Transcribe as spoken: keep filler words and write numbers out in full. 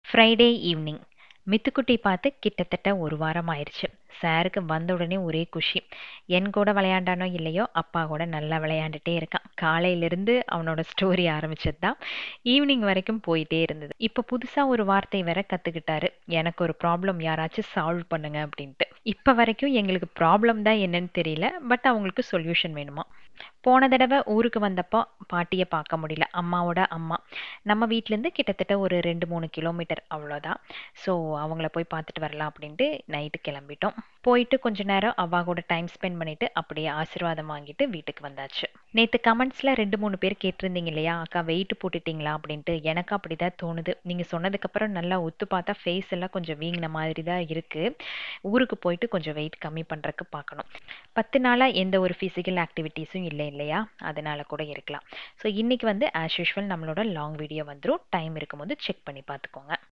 Friday evening மித்துக்குட்டி பார்த்து கிட்டத்தட்ட ஒரு வாரம் ஆயிடுச்சு. சாருக்கு வந்த உடனே ஒரே குஷி. என் கூட விளையாண்டானோ இல்லையோ அப்பா கூட நல்லா விளையாண்டுட்டே இருக்கான். காலையிலிருந்து அவனோட ஸ்டோரி ஆரம்பிச்சது தான் ஈவினிங் வரைக்கும் போயிட்டே இருந்தது. இப்போ புதுசாக ஒரு வார்த்தை வேற கற்றுக்கிட்டாரு. எனக்கு ஒரு ப்ராப்ளம் யாராச்சும் சால்வ் பண்ணுங்க அப்படின்ட்டு. இப்போ வரைக்கும் எங்களுக்கு ப்ராப்ளம் தான் என்னன்னு தெரியல, பட் அவங்களுக்கு சொல்யூஷன் வேணுமா. போன தடவை ஊருக்கு வந்தப்போ பாட்டியை பார்க்க முடியல. அம்மாவோட அம்மா நம்ம வீட்டிலேருந்து கிட்டத்தட்ட ஒரு ரெண்டு மூணு கிலோமீட்டர் அவ்வளோதான். ஸோ அவங்கள போய் பார்த்துட்டு வரலாம் அப்படின்ட்டு நைட்டு கிளம்பிட்டோம். போயிட்டு கொஞ்ச நேரம் அவா கூட டைம் ஸ்பெண்ட் பண்ணிட்டு அப்படியே ஆசீர்வாதம் வாங்கிட்டு வீட்டுக்கு வந்தாச்சு. நேற்று கமெண்ட்ஸில் ரெண்டு மூணு பேர் கேட்டிருந்தீங்க இல்லையா, அக்கா வெயிட் போட்டுட்டீங்களா அப்படின்ட்டு. எனக்கு அப்படி தான் தோணுது. நீங்கள் சொன்னதுக்கப்புறம் நல்லா ஒத்து பார்த்தா ஃபேஸ் எல்லாம் கொஞ்சம் வீங்கின மாதிரி தான் இருக்குது. ஊருக்கு போயிட்டு கொஞ்சம் வெயிட் கம்மி பண்ணுறதுக்கு பார்க்கணும். பத்து நாளாக எந்த ஒரு ஃபிசிக்கல் ஆக்டிவிட்டீஸும் இல்லை இல்லையா, அதனால கூட இருக்கலாம். ஸோ இன்றைக்கி வந்து ஆஸ் யூஷுவல் நம்மளோட லாங் வீடியோ வந்துடும். டைம் இருக்கும்போது செக் பண்ணி பார்த்துக்கோங்க.